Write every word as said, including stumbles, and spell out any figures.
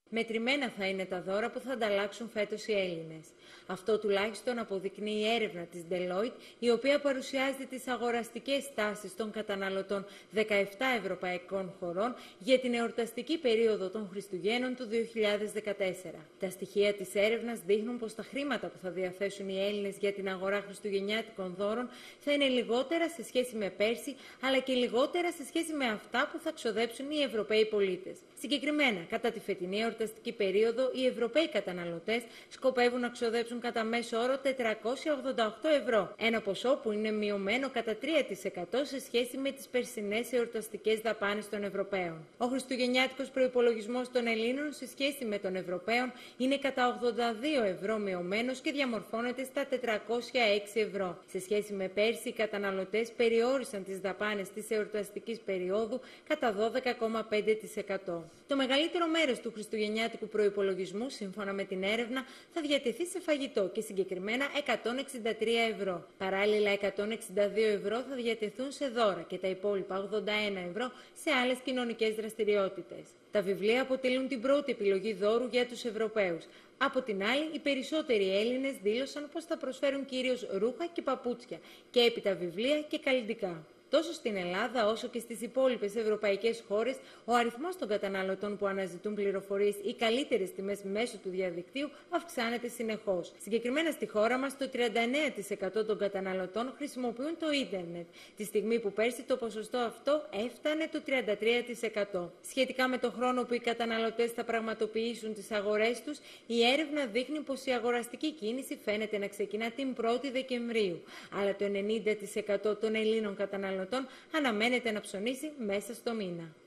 Μετρημένα θα είναι τα δώρα που θα ανταλλάξουν φέτος οι Έλληνες. Αυτό τουλάχιστον αποδεικνύει η έρευνα της Deloitte, η οποία παρουσιάζει τις αγοραστικές τάσεις των καταναλωτών δεκαεπτά ευρωπαϊκών χωρών για την εορταστική περίοδο των Χριστουγέννων του δύο χιλιάδες δεκατέσσερα. Τα στοιχεία της έρευνας δείχνουν πως τα χρήματα που θα διαθέσουν οι Έλληνες για την αγορά χριστουγεννιάτικων δώρων θα είναι λιγότερα σε σχέση με πέρσι, αλλά και λιγότερα σε σχέση με αυτά που θα ξοδέψουν οι Ευρωπαίοι πολίτες. Συγκεκριμένα, κατά τη φετινή εορταστική περίοδο, οι Ευρωπαίοι καταναλωτές σκοπεύουν να ξοδέψουν κατά μέσο όρο τετρακόσια ογδόντα οκτώ ευρώ, ένα ποσό που είναι μειωμένο κατά τρία τοις εκατό σε σχέση με τις περσινές εορταστικές δαπάνες των Ευρωπαίων. Ο χριστουγεννιάτικος προϋπολογισμός των Ελλήνων σε σχέση με των Ευρωπαίων είναι κατά ογδόντα δύο ευρώ μειωμένος και διαμορφώνεται στα τετρακόσια έξι ευρώ. Σε σχέση με πέρσι, οι καταναλωτές περιόρισαν τις δαπάνες της εορταστικής περίοδου κατά δώδεκα κόμμα πέντε τοις εκατό. Το μεγαλύτερο μέρος του χριστουγεννιάτικου προϋπολογισμού, σύμφωνα με την έρευνα, θα διατεθεί σε φαγητό και συγκεκριμένα εκατόν εξήντα τρία ευρώ. Παράλληλα, εκατόν εξήντα δύο ευρώ θα διατεθούν σε δώρα και τα υπόλοιπα ογδόντα ένα ευρώ σε άλλες κοινωνικές δραστηριότητες. Τα βιβλία αποτελούν την πρώτη επιλογή δώρου για τους Ευρωπαίους. Από την άλλη, οι περισσότεροι Έλληνες δήλωσαν πως θα προσφέρουν κυρίως ρούχα και παπούτσια και έπειτα βιβλία και καλλυντικά. Τόσο στην Ελλάδα όσο και στις υπόλοιπες ευρωπαϊκές χώρες, ο αριθμός των καταναλωτών που αναζητούν πληροφορίες ή καλύτερες τιμές μέσω του διαδικτύου αυξάνεται συνεχώς. Συγκεκριμένα στη χώρα μας, το τριάντα εννέα τοις εκατό των καταναλωτών χρησιμοποιούν το ίντερνετ, τη στιγμή που πέρσι το ποσοστό αυτό έφτανε το τριάντα τρία τοις εκατό. Σχετικά με το χρόνο που οι καταναλωτές θα πραγματοποιήσουν τις αγορές τους, η έρευνα δείχνει πως η αγοραστική κίνηση φαίνεται να ξεκινά την πρώτη Δεκεμβρίου, αλλά το ενενήντα τοις εκατό των Ελλήνων καταναλωτών αναμένεται να ψωνίσει μέσα στο μήνα.